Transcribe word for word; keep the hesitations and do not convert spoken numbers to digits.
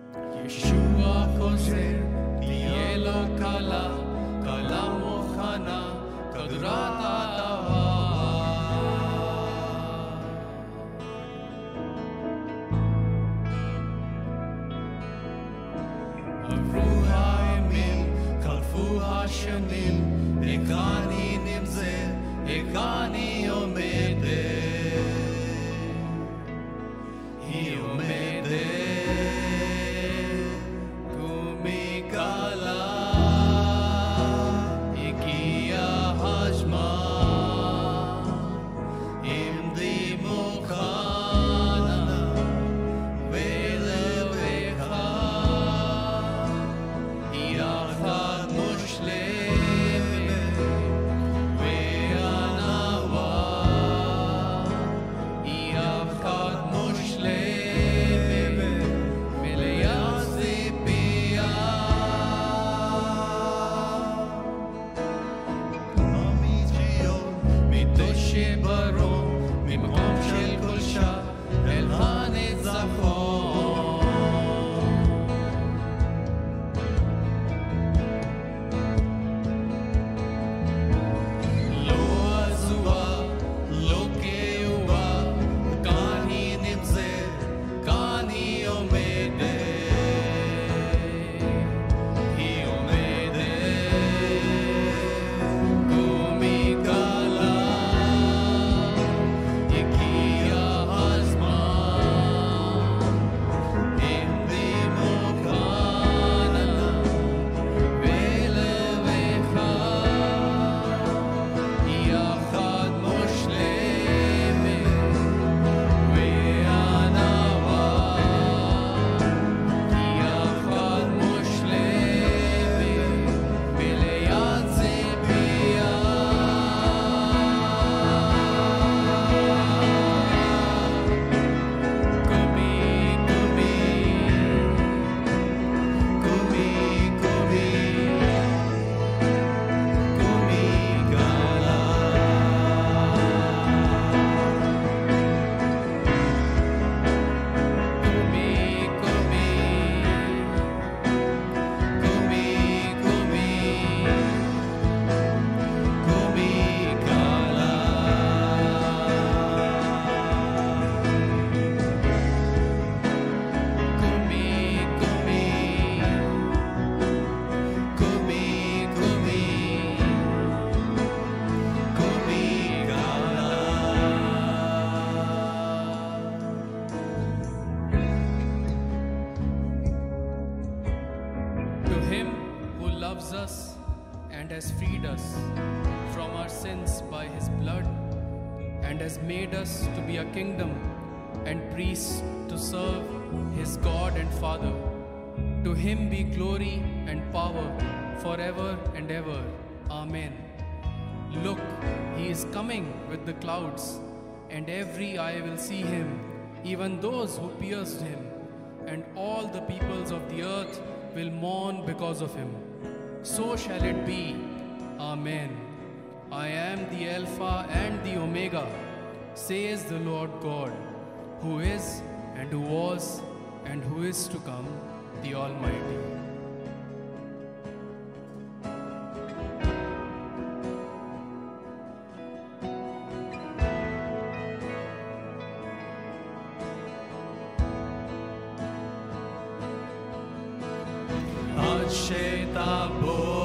ישוע חוזר, תהיה לו קלה, קלה מוכנה, קדרת אהבה. עברו הימים, חלפו השנים, איך אני נמצאת, איך אני עומדת, היא עומדת. Us and has freed us from our sins by his blood and has made us to be a kingdom and priests to serve his God and Father. To him be glory and power forever and ever. Amen. Look, he is coming with the clouds, and every eye will see him, even those who pierced him, and all the peoples of the earth will mourn because of him. So shall it be. Amen. I am the Alpha and the Omega, says the Lord God, who is and who was and who is to come, the Almighty. שתבוא